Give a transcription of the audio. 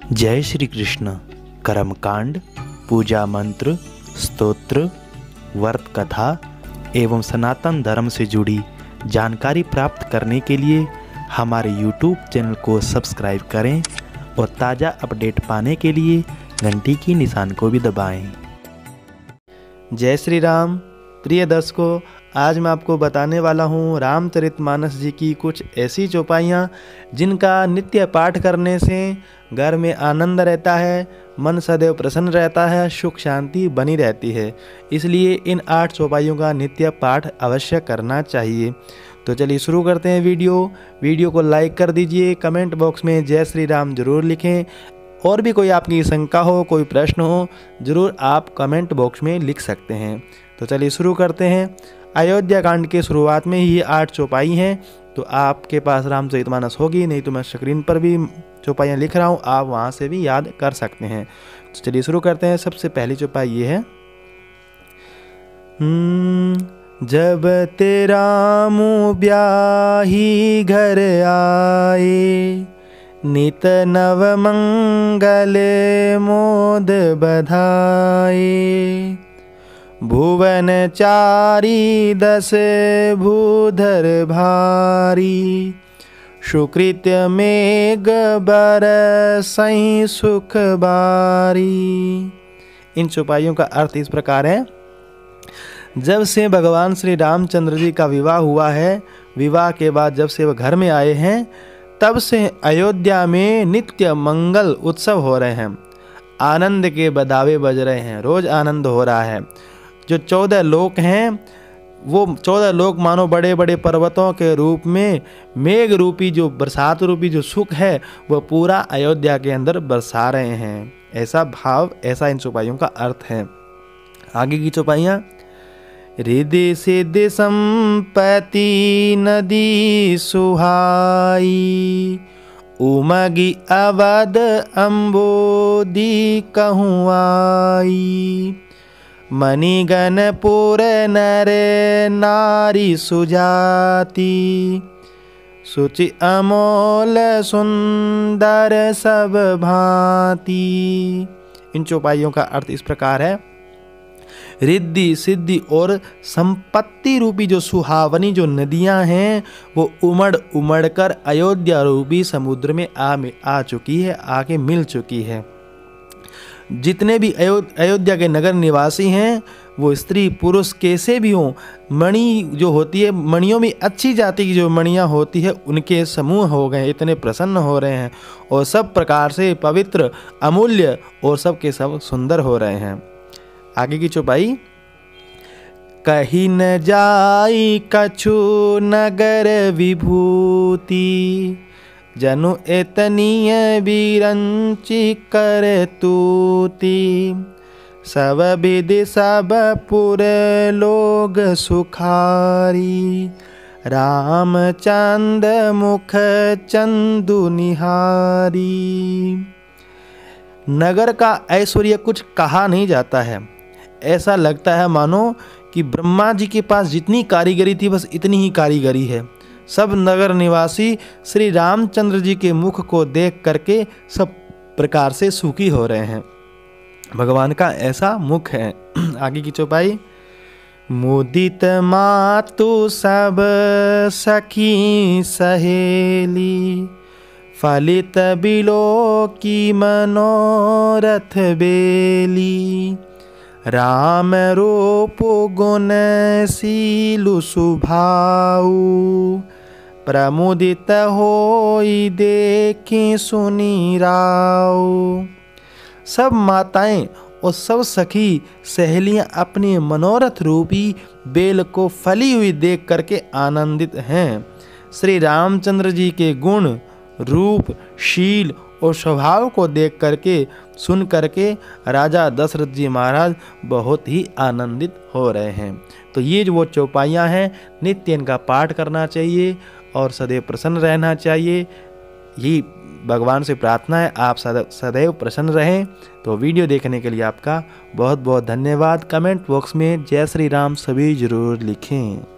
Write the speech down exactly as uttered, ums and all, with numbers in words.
जय श्री कृष्ण। कर्मकांड, पूजा मंत्र, स्तोत्र, व्रत कथा एवं सनातन धर्म से जुड़ी जानकारी प्राप्त करने के लिए हमारे यूट्यूब चैनल को सब्सक्राइब करें और ताज़ा अपडेट पाने के लिए घंटी की निशान को भी दबाएं। जय श्री राम। प्रिय दर्शकों, आज मैं आपको बताने वाला हूँ रामचरितमानस जी की कुछ ऐसी चौपाइयाँ जिनका नित्य पाठ करने से घर में आनंद रहता है, मन सदैव प्रसन्न रहता है, सुख शांति बनी रहती है। इसलिए इन आठ चौपाइयों का नित्य पाठ अवश्य करना चाहिए। तो चलिए शुरू करते हैं वीडियो। वीडियो को लाइक कर दीजिए, कमेंट बॉक्स में जय श्री राम जरूर लिखें। और भी कोई आपकी शंका हो, कोई प्रश्न हो, ज़रूर आप कमेंट बॉक्स में लिख सकते हैं। तो चलिए शुरू करते हैं। अयोध्या कांड के शुरुआत में ही आठ चौपाई हैं, तो आपके पास रामचरितमानस होगी, नहीं तो मैं स्क्रीन पर भी चौपाइयाँ लिख रहा हूँ, आप वहाँ से भी याद कर सकते हैं। तो चलिए शुरू करते हैं। सबसे पहली चौपाई ये है, जब तेरा मुँह ब्याही घर आए, नित नव मंगल मोद बधाए, भुवन चारी दस भूधर भारी, सुकृत्य मेघ बरसई सुख बारी। इन चौपाइयों का अर्थ इस प्रकार है, जब से भगवान श्री रामचंद्र जी का विवाह हुआ है, विवाह के बाद जब से वह घर में आए हैं, तब से अयोध्या में नित्य मंगल उत्सव हो रहे हैं, आनंद के बधावे बज रहे हैं, रोज आनंद हो रहा है। जो चौदह लोक हैं, वो चौदह लोक मानो बड़े बड़े पर्वतों के रूप में मेघ रूपी जो बरसात रूपी जो सुख है वह पूरा अयोध्या के अंदर बरसा रहे हैं। ऐसा भाव, ऐसा इन चौपाइयों का अर्थ है। आगे की चौपाइयाँ, रिद्धि सिद्धि संपत्ति नदी सुहाई, उमगी अवध अम्बोदी कहूँ आई, मणिगणपुर नर नारी सुजाति, सुचि अमोल सुंदर सब भांति। इन चौपाइयों का अर्थ इस प्रकार है, रिद्धि सिद्धि और संपत्ति रूपी जो सुहावनी जो नदियां हैं वो उमड़ उमड़ कर अयोध्या रूपी समुद्र में आ आ चुकी है, आके मिल चुकी है। जितने भी अयोध्या के नगर निवासी हैं, वो स्त्री पुरुष कैसे भी हों, मणि जो होती है, मणियों में अच्छी जाति की जो मणियाँ होती है उनके समूह हो गए, इतने प्रसन्न हो रहे हैं और सब प्रकार से पवित्र अमूल्य और सब के सब सुंदर हो रहे हैं। आगे की चौपाई, कहीं न जाई कछु नगर विभूति, जनु एतनीय बिरंची कर तूती, सब विधि सब पुर लोग सुखारी, रामचंद मुख चंदु निहारी। नगर का ऐश्वर्य कुछ कहा नहीं जाता है। ऐसा लगता है मानो कि ब्रह्मा जी के पास जितनी कारीगरी थी बस इतनी ही कारीगरी है। सब नगर निवासी श्री रामचंद्र जी के मुख को देख करके सब प्रकार से सुखी हो रहे हैं। भगवान का ऐसा मुख है। आगे की चौपाई, मुदित मातु सब सखी सहेली, फलित बिलो की मनोरथ बेली, राम रूप गुण सीलु सुभाऊ, प्रमुदित होई देखी सुनी राऊ। सब माताएं और सब सखी सहेलियां अपनी मनोरथ रूपी बेल को फली हुई देख करके आनंदित हैं। श्री रामचंद्र जी के गुण, रूप, शील और स्वभाव को देख करके, सुन करके राजा दशरथ जी महाराज बहुत ही आनंदित हो रहे हैं। तो ये जो वो चौपाइयाँ हैं, नित्य इनका पाठ करना चाहिए और सदैव प्रसन्न रहना चाहिए। यही भगवान से प्रार्थना है, आप सदैव प्रसन्न रहें। तो वीडियो देखने के लिए आपका बहुत बहुत धन्यवाद। कमेंट बॉक्स में जय श्री राम सभी जरूर लिखें।